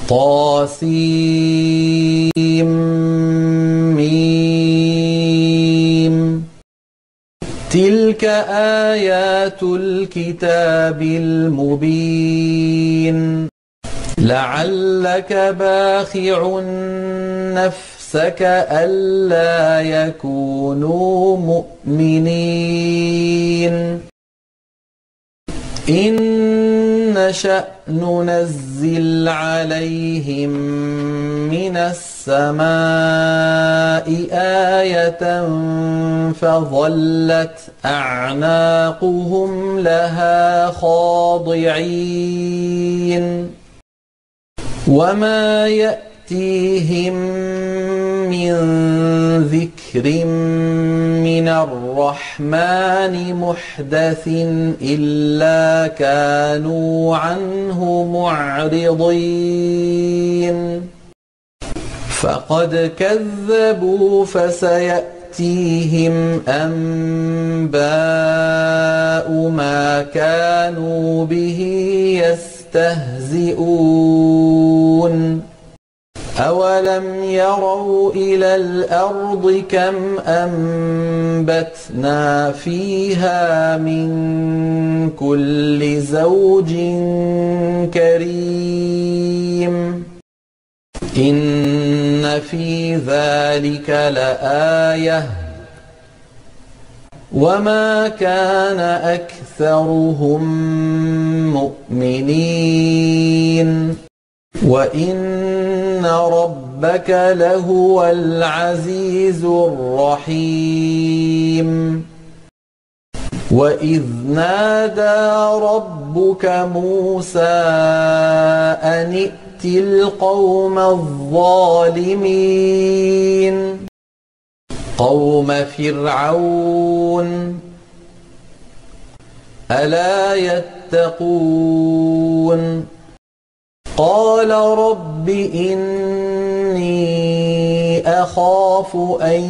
طسم. تلك آيات الكتاب المبين. لعلك باخع نفسك ألا يكونوا مؤمنين. إن نشأ ننزل عليهم من السماء آية فظلت أعناقهم لها خاضعين. وما يأتيهم من ذكر من الرحمن محدث إلا كانوا عنه معرضين. فقد كذبوا فسيأتيهم أنباء ما كانوا به يستهزئون. أولم يروا إلى الأرض كم أنبتنا فيها من كل زوج كريم. إن في ذلك لآية وما كان أكثرهم مؤمنين وإن ربك لهو العزيز الرحيم. وإذ نادى ربك موسى أن ائت القوم الظالمين قوم فرعون ألا يتقون. قال رب إني أخاف أن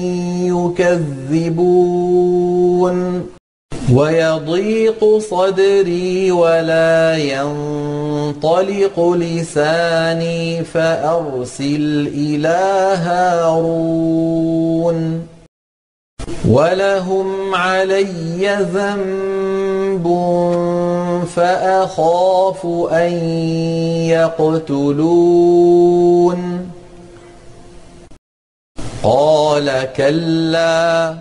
يكذبون ويضيق صدري ولا ينطلق لساني فأرسل إلى هارون ولهم علي ذنب فأخاف أن يقتلون. قال كلا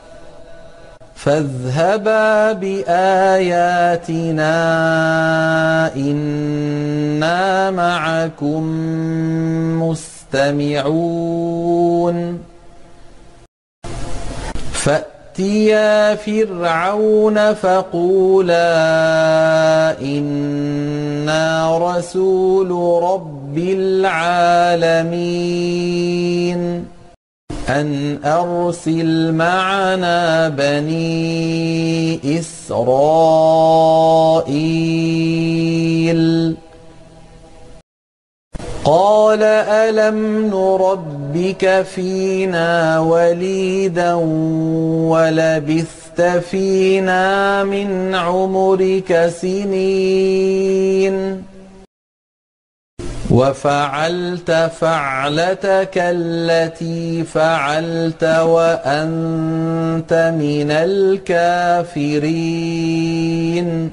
فاذهبا بآياتنا إنا معكم مستمعون. فأتيا فرعون فقولا إنا رسول رب العالمين أن أرسل معنا بني إسرائيل. قال ألم نربك فينا وليدا ولبثت فينا من عمرك سنين وفعلت فعلتك التي فعلت وأنت من الكافرين.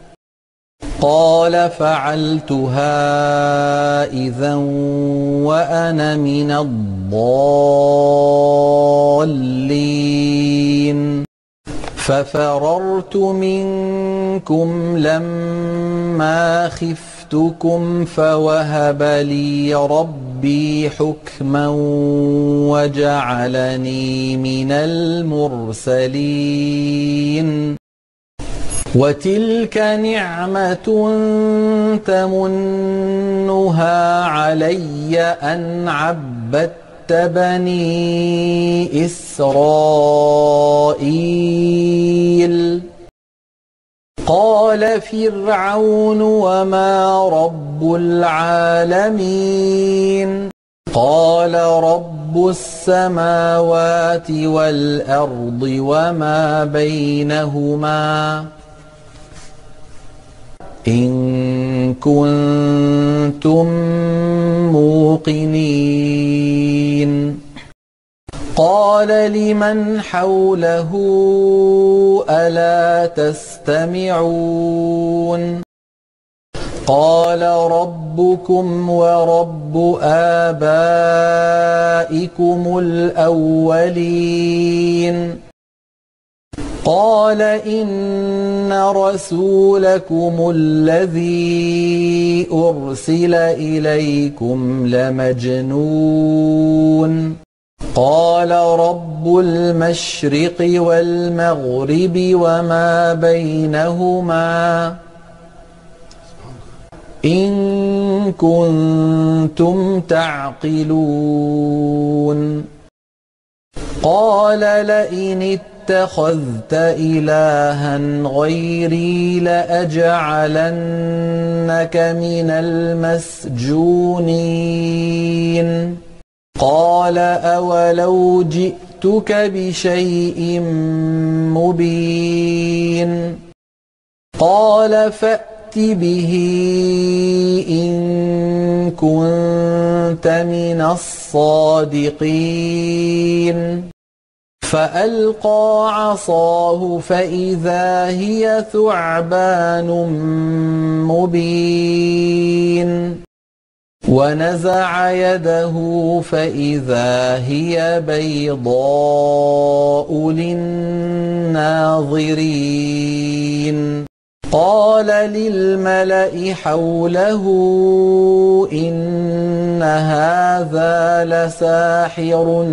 قال فعلتها إذا وأنا من الضالين. ففررت منكم لما خفتكم فوهب لي ربي حكما وجعلني من المرسلين. وتلك نعمة تمنها علي أن عبدت بني إسرائيل. قال فرعون وما رب العالمين. قال رب السماوات والأرض وما بينهما إن كنتم موقنين. قال لمن حوله ألا تستمعون قال ربكم ورب آبائكم الأولين قال إن رسولكم الذي أرسل إليكم لمجنون قال رب المشرق والمغرب وما بينهما إن كنتم تعقلون. قال لئن اتخذت إلها غيري لأجعلنك من المسجونين قال أولو جئتك بشيء مبين قال فأت به إن كنت من الصادقين فألقى عصاه فإذا هي ثعبان مبين ونزع يده فإذا هي بيضاء للناظرين قال للملأ حوله إن هذا لساحر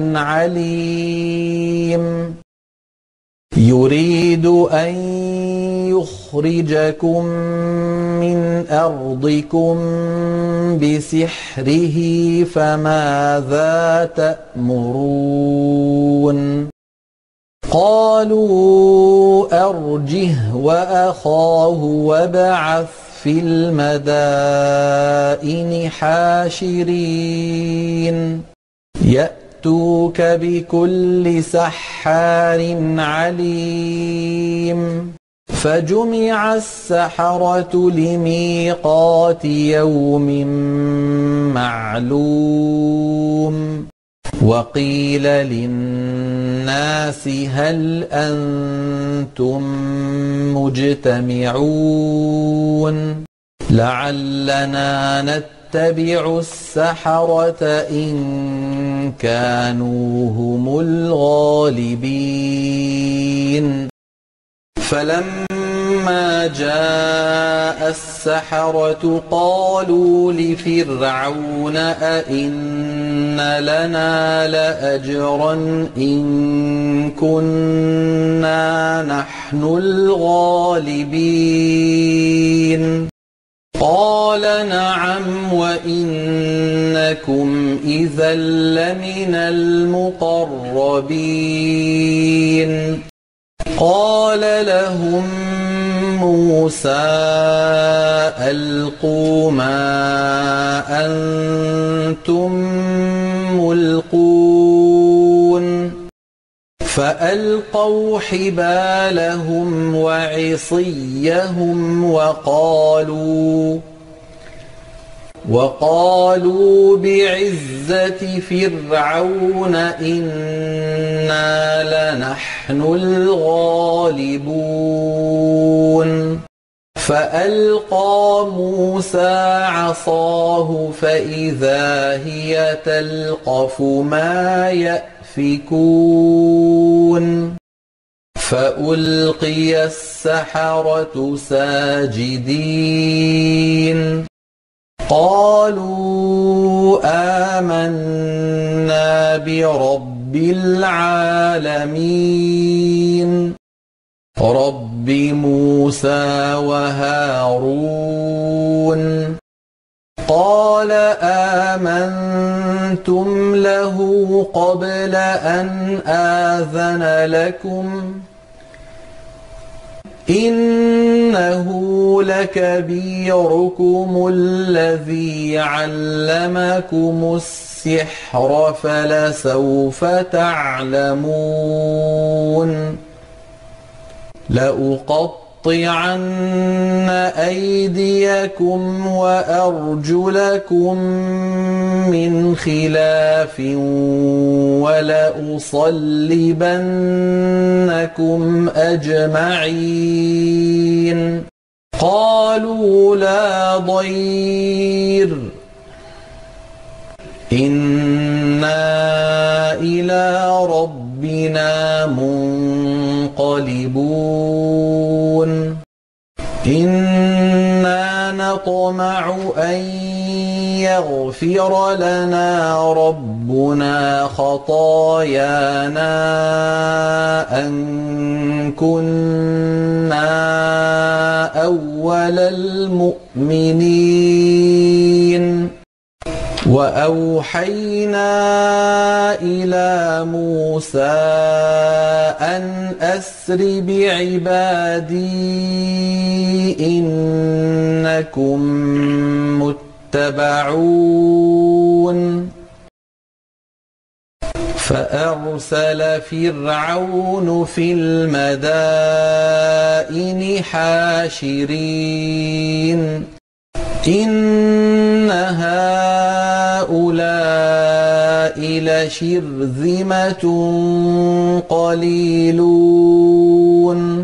عليم يريد أن يخرجكم من أرضكم بسحره فماذا تأمرون قالوا أرجه وأخاه وابعث في المدائن حاشرين يأتوك بكل سحار عليم فجمع السحرة لميقات يوم معلوم وقيل للناس هل أنتم مجتمعون لعلنا نتبع السحرة إن كانوا هم الغالبين فلما جاء السحرة قالوا لفرعون أئن لنا لأجرا إن كنا نحن الغالبين قال نعم وإنكم إذا لمن المقربين قال لهم موسى ألقوا ما أنتم ملقون فألقوا حبالهم وعصيهم وقالوا بعزة فرعون إنا لنحن الغالبون فألقى موسى عصاه فإذا هي تلقف ما يأفكون فألقي السحرة ساجدين قالوا آمنا برب العالمين رب موسى وهارون قال آمنتم له قبل أن آذن لكم إنه لكبيركم الذي علمكم السحر فلسوف تعلمون لأقطعن أيديكم وأرجلكم من خلاف ولأصلبنكم أجمعين قالوا لا ضير إنا إلى ربنا منقلبون إنا نطمع أن يغفر لنا ربنا خطايانا أن كنا أول المؤمنين وأوحينا إلى موسى أن أسر بعبادي إنكم متبعون فأرسل فرعون في المدائن حاشرين إن هؤلاء لشرذمة قليلون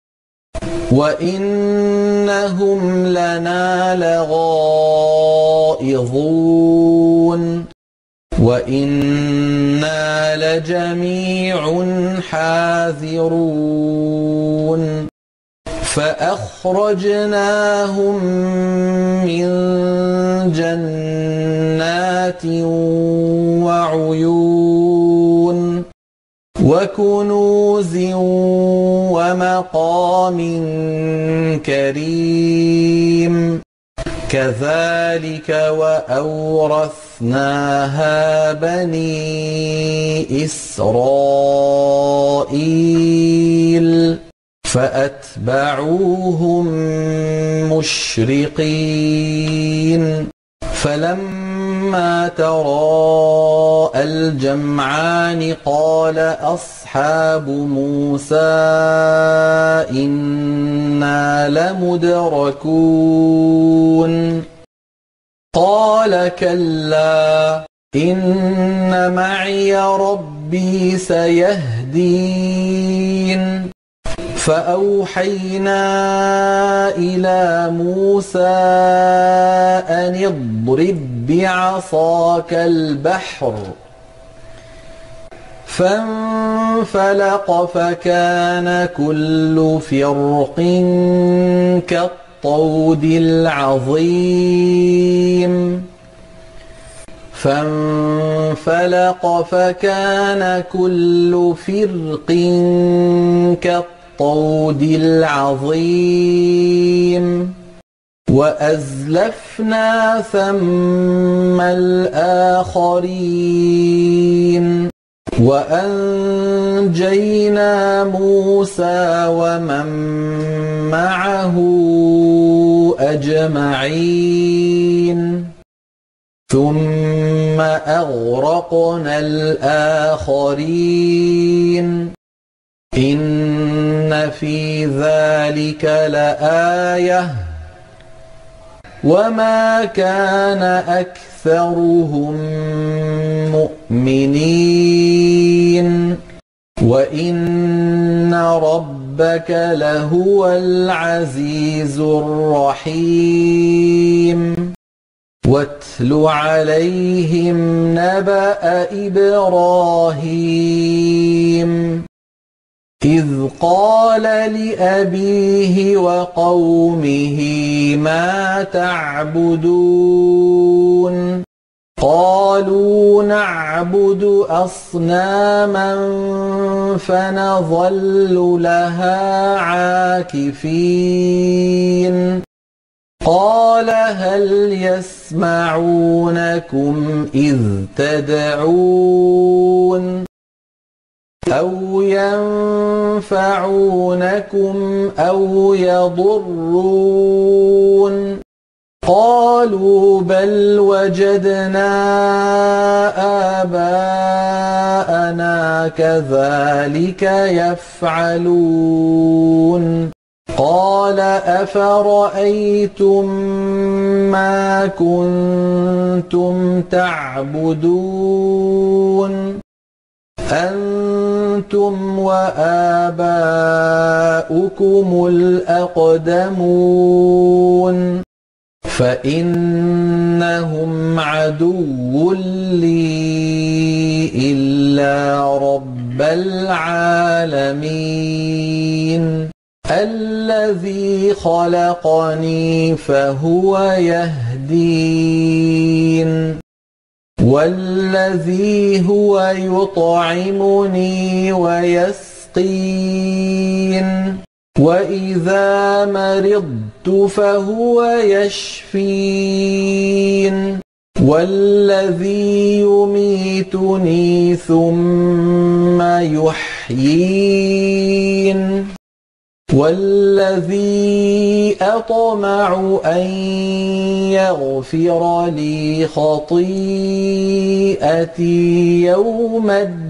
وإنهم لنا لغائظون وإنا لجميع حاذرون فأخرجناهم من جنات وعيون وكنوز ومقام كريم كذلك وأورثناها بني إسرائيل فأتبعوهم مشرقين فلما تراءى الجمعان قال أصحاب موسى إنا لمدركون قال كلا إن معي ربي سيهدين فأوحينا إلى موسى أن اضرب بعصاك البحر فانفلق فكان كل فرق كالطود العظيم فانفلق فكان كل فرق كالطود العظيم وأزلفنا ثم الآخرين وأنجينا موسى ومن معه أجمعين ثم أغرقنا الآخرين إن في ذلك لآية وما كان أكثرهم مؤمنين وإن ربك لهو العزيز الرحيم واتل عليهم نبأ إبراهيم إذ قال لأبيه وقومه ما تعبدون قالوا نعبد أصناما فنظل لها عاكفين قال هل يسمعونكم إذ تدعون أو ينفعونكم أو يضرون قالوا بل وجدنا آباءنا كذلك يفعلون قال أفرأيتم ما كنتم تعبدون أنتم وآباؤكم الأقدمون فإنهم عدو لي إلا رب العالمين الذي خلقني فهو يهدين والذي هو يطعمني ويسقين وإذا مرضت فهو يشفين والذي يميتني ثم يحيين والذي أطمع أن يغفر لي خطيئتي يوم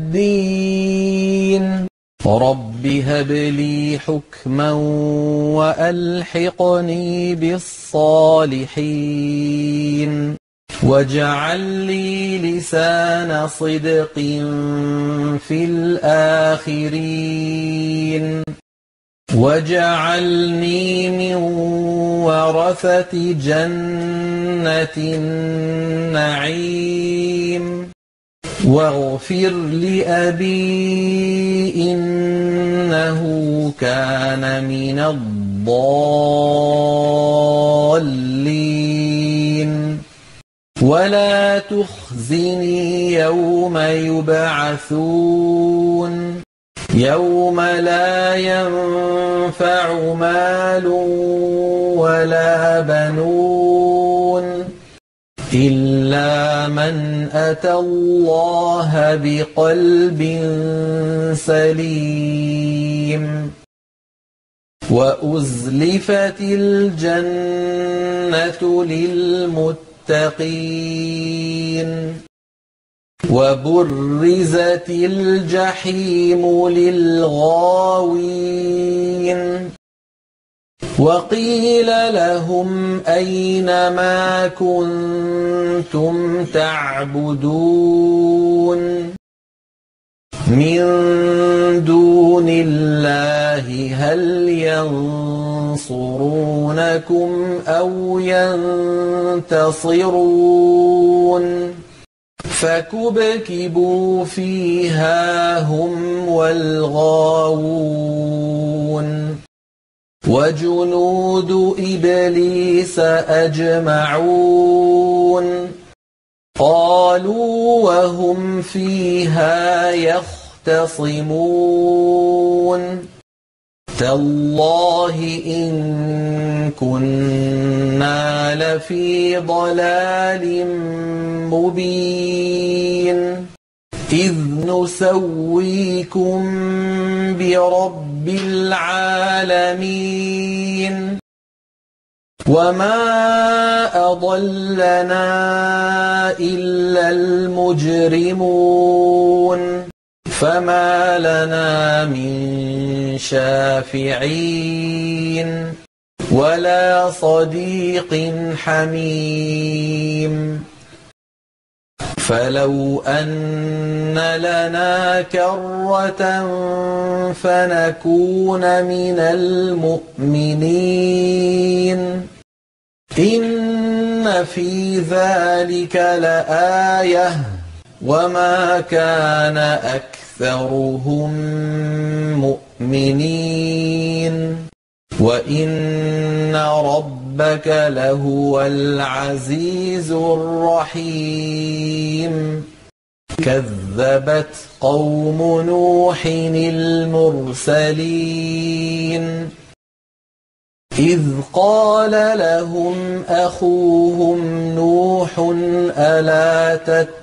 الدين رب هب لي حكما وألحقني بالصالحين واجعل لي لسان صدق في الآخرين واجعلني من ورثة جنة النعيم واغفر لأبي إنه كان من الضالين ولا تخزني يوم يبعثون يوم لا ينفع مال ولا بنون إلا من أتى الله بقلب سليم وأزلفت الجنة للمتقين وبرزت الجحيم للغاوين وقيل لهم أين ما كنتم تعبدون من دون الله هل ينصرونكم أو ينتصرون فكبكبوا فيها هم والغاوون وجنود إبليس أجمعون قالوا وهم فيها يختصمون تالله إن كنا لفي ضلال مبين إذ نسويكم برب العالمين وما أضلنا إلا المجرمون فما لنا من شافعين ولا صديق حميم فلو أن لنا كرة فنكون من المؤمنين إن في ذلك لآية وما كان أكثرهم مؤمنين وإن ربك لهو العزيز الرحيم كذبت قوم نوح المرسلين إذ قال لهم أخوهم نوح ألا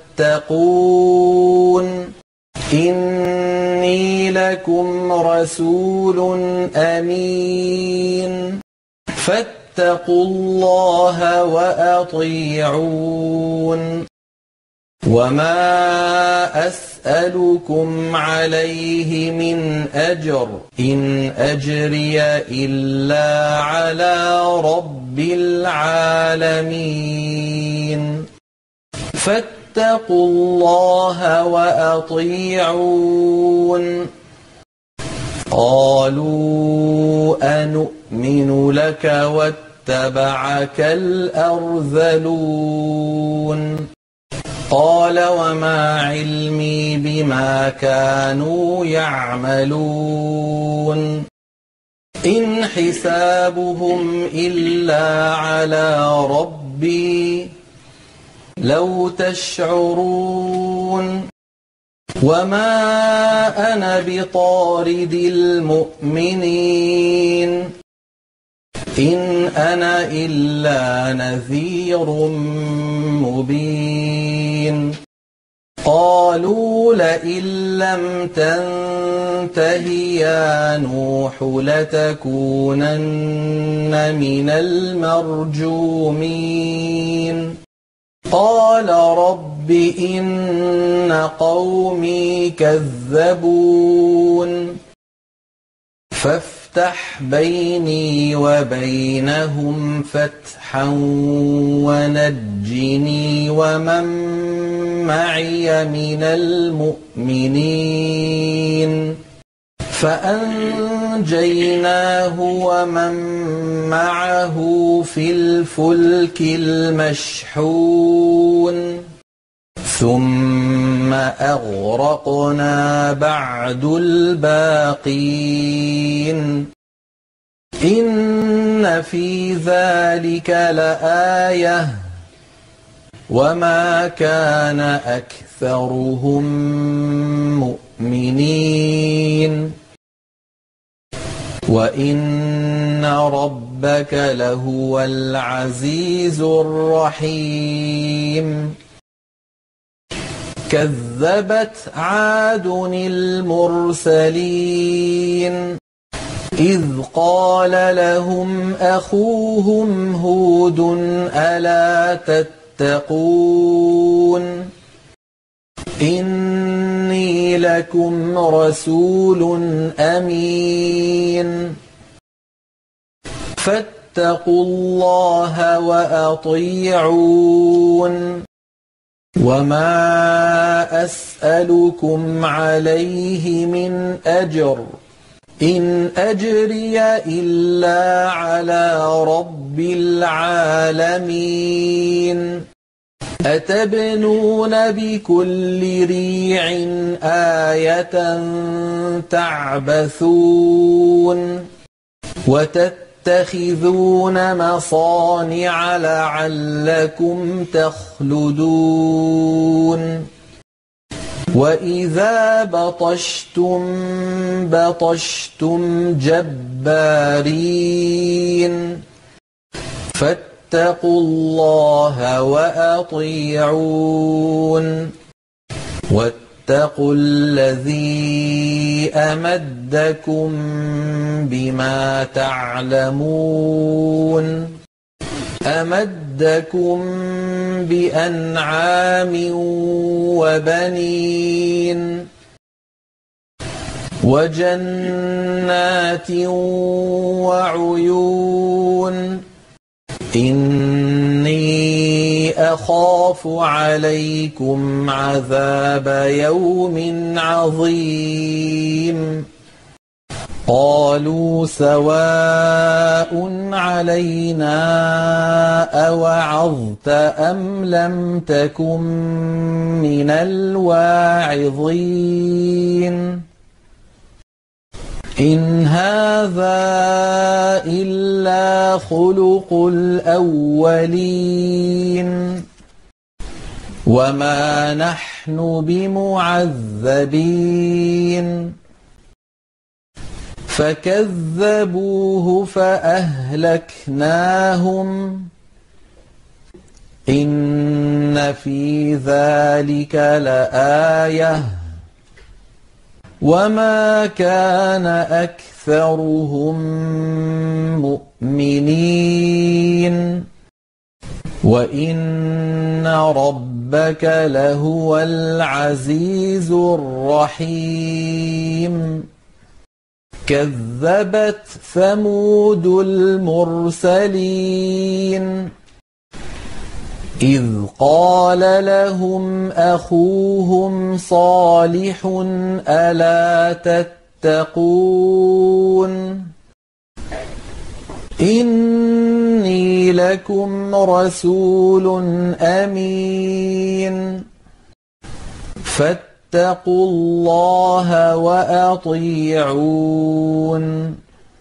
تتقون إني لكم رسول أمين فاتقوا الله وأطيعون وما أسألكم عليه من أجر إن أجري إلا على رب العالمين فاتقوا الله وأطيعون قالوا أنؤمن لك واتبعك الأرذلون قال وما علمي بما كانوا يعملون إن حسابهم إلا على ربي لو تشعرون وما أنا بطارد المؤمنين إن أنا إلا نذير مبين قالوا لئن لم تنته يا نوح لتكونن من المرجومين قال رب إن قومي كذبون فافتح بيني وبينهم فتحا ونجني ومن معي من المؤمنين فأنجيناه ومن معه في الفلك المشحون ثم أغرقنا بعد الباقين إن في ذلك لآية وما كان أكثرهم مؤمنين وإن ربك لهو العزيز الرحيم كذبت عاد المرسلين إذ قال لهم أخوهم هود ألا تتقون إني لكم رسول أمين فاتقوا الله وأطيعون وما أسألكم عليه من أجر إن أجري إلا على رب العالمين أتبنون بكل ريع آية تعبثون وتتخذون مصانع لعلكم تخلدون وإذا بطشتم جبارين فاتقوا الله وأطيعون واتقوا الذي أمدكم بما تعلمون أمدكم بأنعام وبنين وجنات وعيون إني أخاف عليكم عذاب يوم عظيم قالوا سواء علينا أوعظت أم لم تكن من الواعظين إن هذا إلا خلق الأولين وما نحن بمعذبين فكذبوه فأهلكناهم إن في ذلك لآية وما كان أكثرهم مؤمنين وَإِنَّ رَبَّكَ لَهُوَ الْعَزِيزُ الرَّحِيمُ كَذَّبَتْ ثَمُودُ الْمُرْسَلِينَ إِذْ قَالَ لَهُمْ أَخُوهُمْ صَالِحٌ أَلَا تَتَّقُونَ إِنِّي لَكُمْ رَسُولٌ أَمِينٌ فَاتَّقُوا اللَّهَ وَأَطِيعُونِ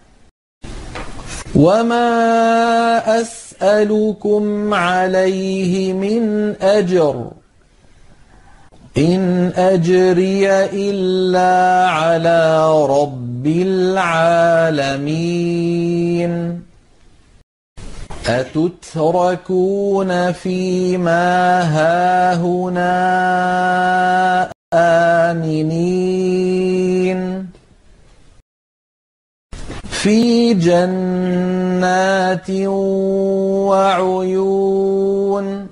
وَمَا أَسْأَلُكُمْ عَلَيْهِ مِنْ أَجْرٍ إِنْ أَجْرِيَ إِلَّا عَلَى رَبِّ الْعَالَمِينَ أَتُتْرَكُونَ فِيمَا هَاهُنَا آمِنِينَ فِي جَنَّاتٍ وَعُيُونٍ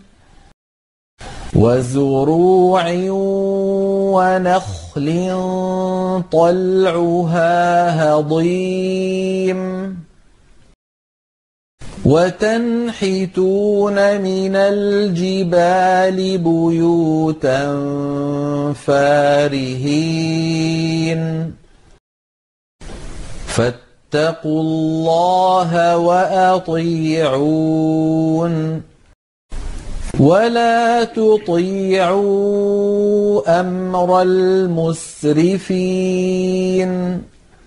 وَزُرُوعٍ وَنَخْلٍ طَلْعُهَا هَضِيمٌ وَتَنْحِتُونَ مِنَ الْجِبَالِ بُيُوتًا فَارِهِينَ فَاتَّقُوا اللَّهَ وَأَطِيعُونِ وَلَا تُطِيعُوا أَمْرَ الْمُسْرِفِينَ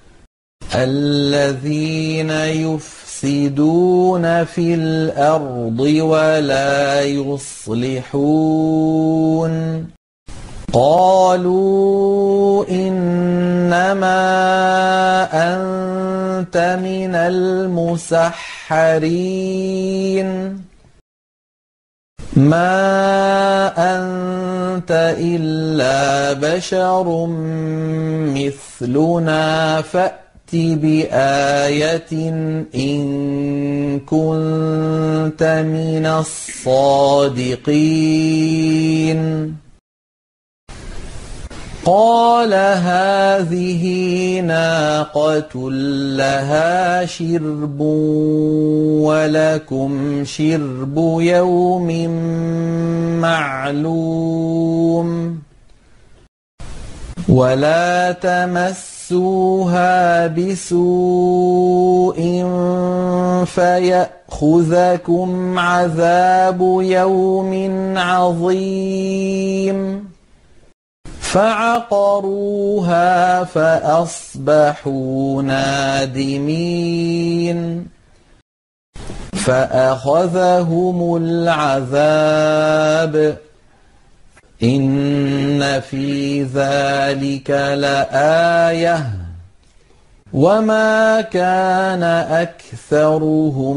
الَّذِينَ يُفْسِدُونَ فِي الْأَرْضِ وَلَا يُصْلِحُونَ قَالُوا إِنَّمَا أَنتَ مِنَ الْمُسَحَّرِينَ مَا أَنتَ إِلَّا بَشَرٌ مِثْلُنَا فَأْتِ بِآيَةٍ إِن كُنتَ مِنَ الصَّادِقِينَ قَالَ هَٰذِهِ نَاقَةٌ لَهَا شِرْبٌ وَلَكُمْ شِرْبُ يَوْمٍ مَّعْلُومٍ وَلَا تَمَسُّوهَا بِسُوءٍ فَيَأْخُذَكُمْ عَذَابُ يَوْمٍ عَظِيمٍ فَعَقَرُوهَا فَأَصْبَحُوا نَادِمِينَ فَأَخَذَهُمُ الْعَذَابُ إِنَّ فِي ذَلِكَ لَآيَةً وَمَا كَانَ أَكْثَرُهُم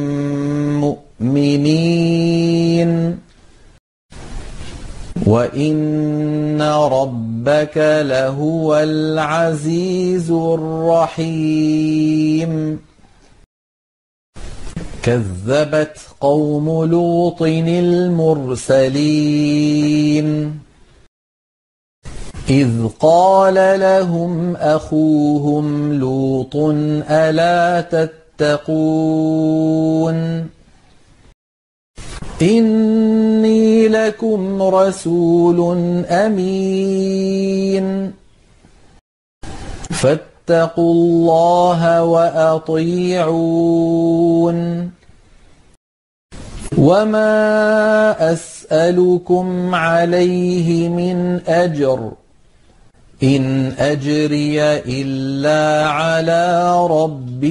مُّؤْمِنِينَ وَإِنَّ رَبَّكَ لَهُوَ الْعَزِيزُ الرَّحِيمُ كَذَّبَتْ قَوْمُ لُوطٍ الْمُرْسَلِينَ إِذْ قَالَ لَهُمْ أَخُوهُمْ لُوطٌ أَلَا تَتَّقُونَ إِنِّي لَكُمْ رَسُولٌ أَمِينٌ فَاتَّقُوا اللَّهَ وَأَطِيعُونِ وَمَا أَسْأَلُكُمْ عَلَيْهِ مِنْ أَجْرٍ إِنْ أَجْرِيَ إِلَّا عَلَى رَبِّ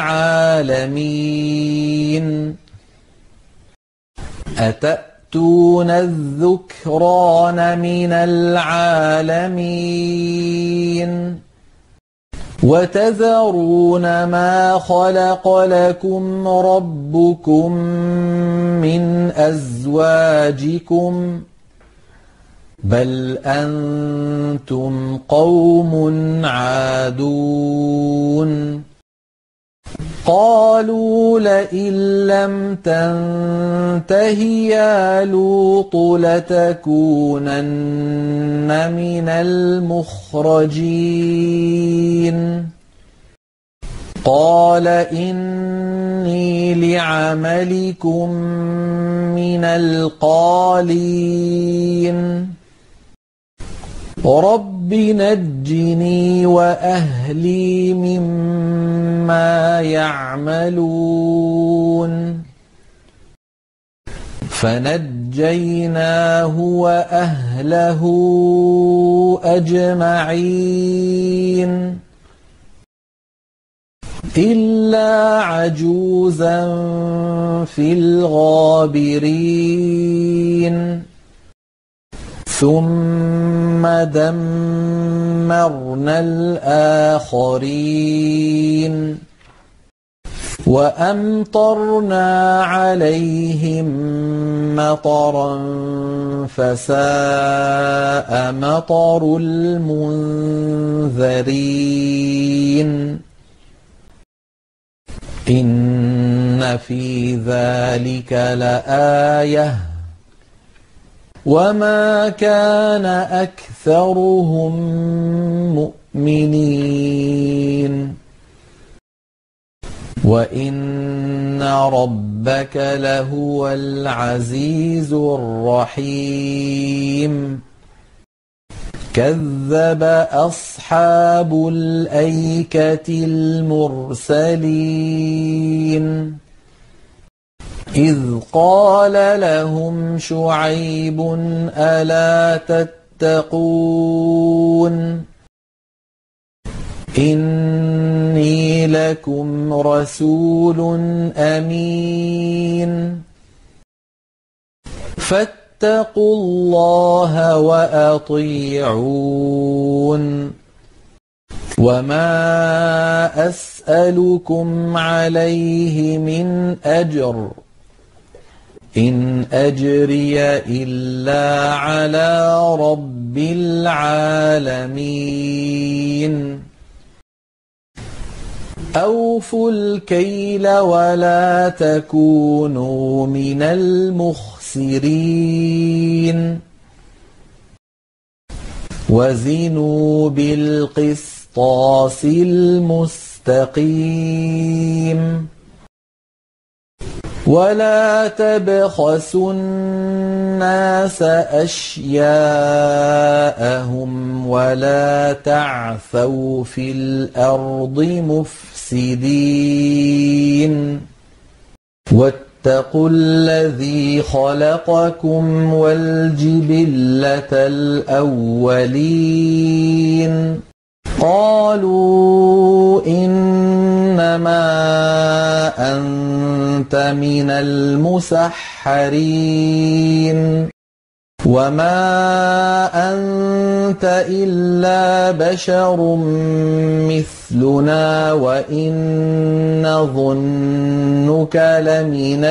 الْعَالَمِينَ أَتَأْتُونَ الذُّكْرَانَ مِنَ الْعَالَمِينَ وَتَذَرُونَ مَا خَلَقَ لَكُمْ رَبُّكُم مِّنْ أَزْوَاجِكُمْ بَلْ أَنتُمْ قَوْمٌ عَادُونَ قالوا لئن لم تنته يا لوط لتكونن من المخرجين قال إني لعملكم من القالين رب نجني وأهلي مما يعملون فنجيناه وأهله أجمعين إلا عجوزا في الغابرين ثم دمرنا الآخرين وأمطرنا عليهم مطرا فساء مطر المنذرين إن في ذلك لآية وما كان أكثرهم مؤمنين وإن ربك لهو العزيز الرحيم كذب أصحاب الأيكة المرسلين إذ قال لهم شعيب ألا تتقون إني لكم رسول أمين فاتقوا الله وأطيعون وما أسألكم عليه من أجر إن أجري إلا على رب العالمين أوفوا الكيل ولا تكونوا من المخسرين وزنوا بالقسطاس المستقيم ولا تبخسوا الناس أشياءهم ولا تعثوا في الأرض مفسدين واتقوا الذي خلقكم والجبلة الأولين قالوا إنما أنت من المسحرين وما أنت إلا بشر مثلنا وإن نظنك لمن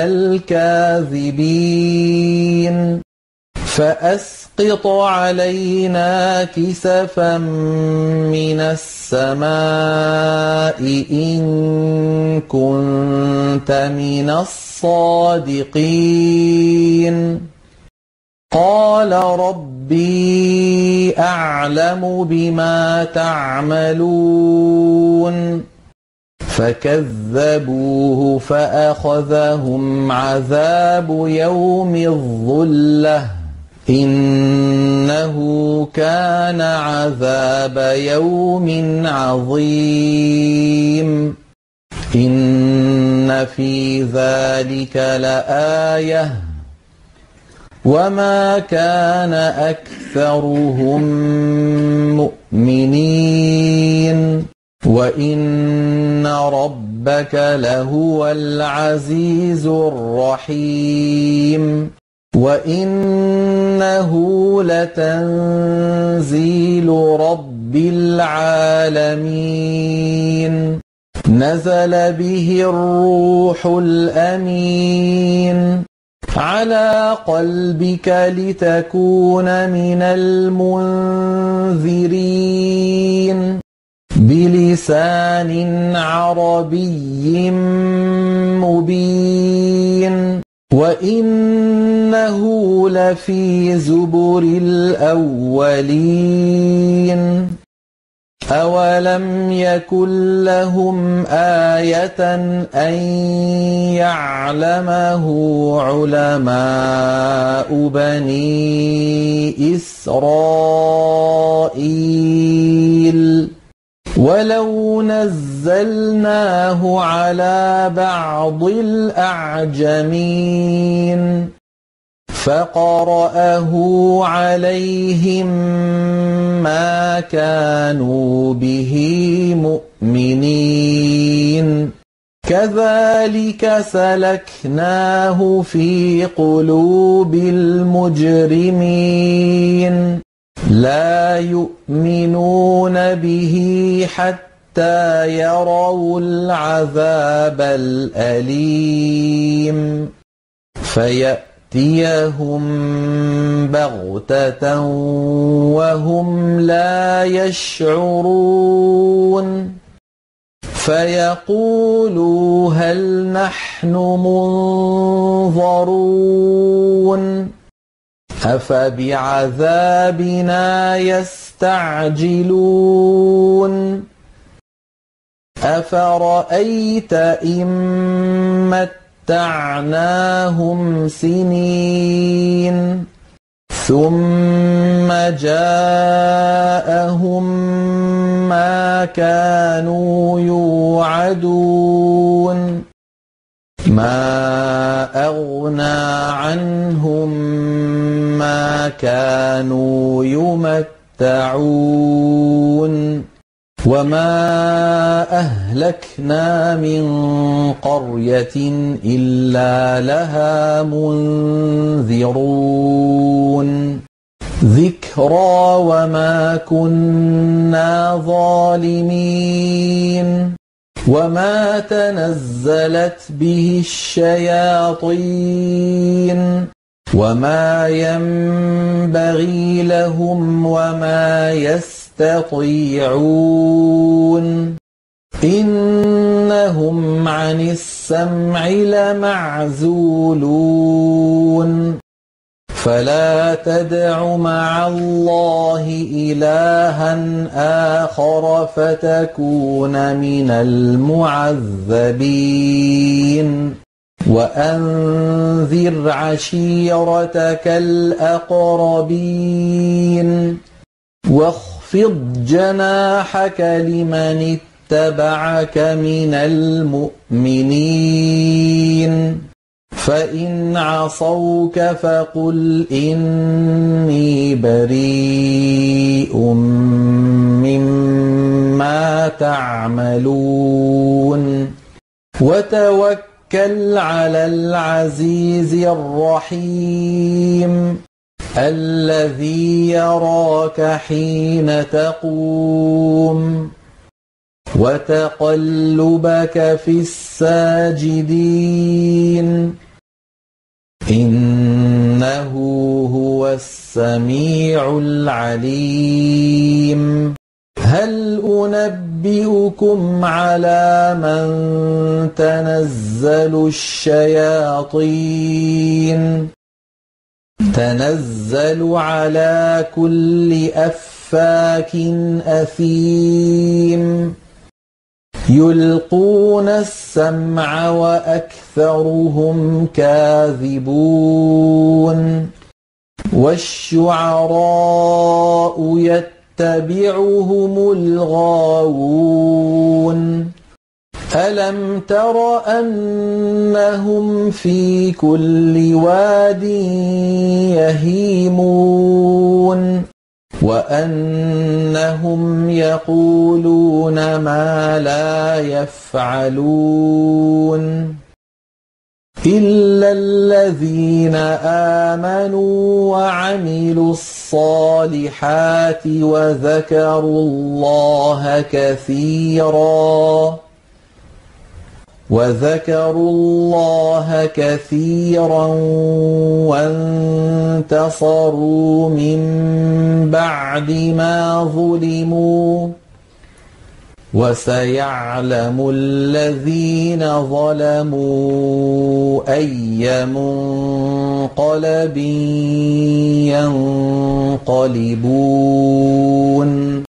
الكاذبين فأسقط علينا كسفا من السماء إن كنت من الصادقين قال ربي أعلم بما تعملون فكذبوه فأخذهم عذاب يوم الظلة إنه كان عذاب يوم عظيم إن في ذلك لآية وما كان أكثرهم مؤمنين وإن ربك لهو العزيز الرحيم وإنه لتنزيل رب العالمين نزل به الروح الأمين على قلبك لتكون من المنذرين بلسان عربي مبين وإنه لفي زبر الأولين أولم يكن لهم آية أن يعلمه علماء بني إسرائيل ولو نزلناه على بعض الأعجمين فقرأه عليهم ما كانوا به مؤمنين كذلك سلكناه في قلوب المجرمين لا يؤمنون به حتى يروا العذاب الأليم فيأتيهم بغتة وهم لا يشعرون فيقولوا هل نحن منظرون أفبعذابنا يستعجلون أفرأيت إن متعناهم سنين ثم جاءهم ما كانوا يوعدون ما أغنى عنهم ما كانوا يمتعون وما أهلكنا من قرية إلا لها منذرون ذكرى وما كنا ظالمين وما تنزلت به الشياطين وما ينبغي لهم وما يستطيعون إنهم عن السمع لمعزولون فلا تدع مع الله إلها آخر فتكون من المعذبين وأنذر عشيرتك الأقربين واخفض جناحك لمن اتبعك من المؤمنين فإن عصوك فقل إني بريء مما تعملون وتوكل على العزيز الرحيم الذي يراك حين تقوم وتقلبك في الساجدين إنه هو السميع العليم هل أنبئكم على من تنزل الشياطين تنزل على كل أفاك أثيم يلقون السمع وأكثرهم كاذبون والشعراء يتبعهم الغاوون ألم تر أنهم في كل واد يهيمون وأنهم يقولون ما لا يفعلون إلا الذين آمنوا وعملوا الصالحات وذكروا الله كثيرا وانتصروا من بعد ما ظلموا وسيعلم الذين ظلموا أي منقلب ينقلبون